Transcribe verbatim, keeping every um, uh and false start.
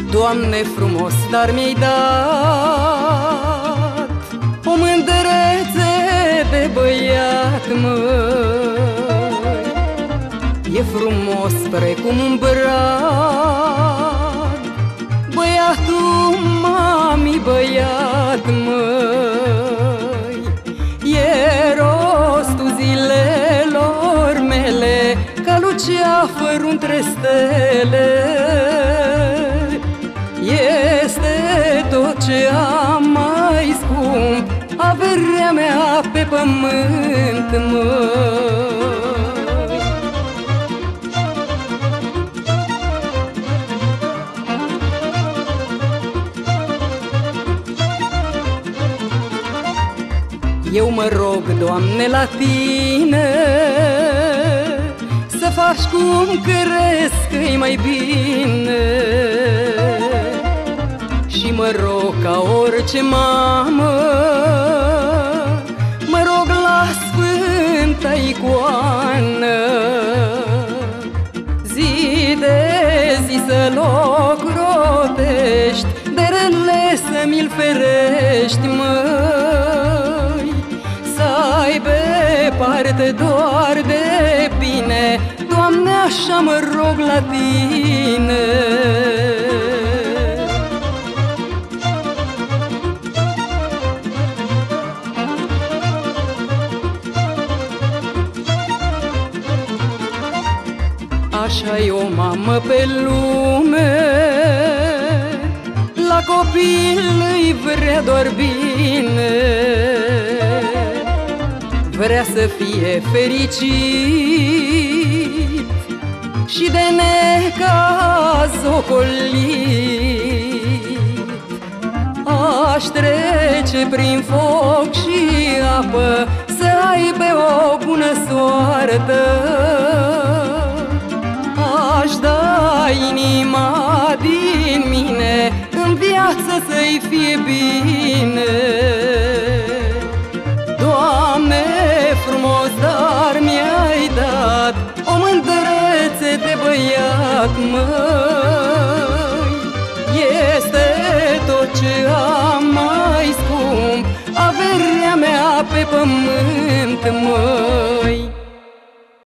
Doamne, frumos, dar mi-ai dat o mândrețe de băiat, măi. E frumos precum un brad, băiatul mami, băiat, măi. E rostul zilelor mele ca luceafărul între stele. Este tot ce am mai scump, averea mea pe pământ, măi. Eu mă rog, Doamne, la Tine să faci cum crezi că-i mai bine. Și mă rog ca orice mamă, mă rog la Sfânta Icoană, zi de zi să-l ocrotești, de rele să mi-l ferești, măi. Să aibă parte doar de bine, Doamne, așa mă rog la Tine. Așa-i o mamă pe lume, la copil îi vrea doar bine. Vrea să fie fericit și de necaz ocolit. Aș trece prin foc și apă, să aibă o bună soartă. Aș da inima din mine, în viață să-i fie bine. Doamne, frumos, dar mi-ai dat o mândrețe de băiat, măi. Este tot ce am mai scump, averea mea pe pământ, măi.